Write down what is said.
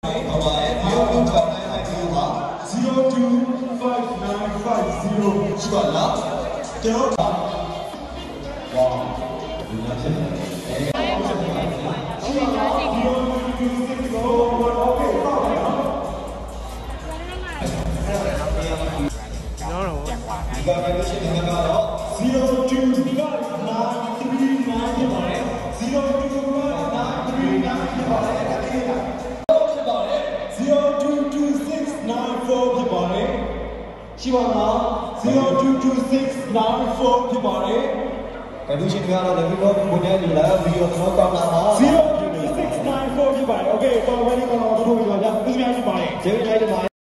025950 시발라 와 이거 해보시면 되나요? 022694 022694 ဖြစ်ပါတယ်ကဲလူရှင်တွေကတော့လည်းဒီတော့ဘုံနဲ့လူလာဗီဒီယိုတော့ကောင်းလာပါ022694ဖြစ်ပါတယ် Okay တော့ ready ကတော့တို့ပြောကြဦးစများဖြစ်ပါတယ်ကျေးဇူးတင်ပါတယ်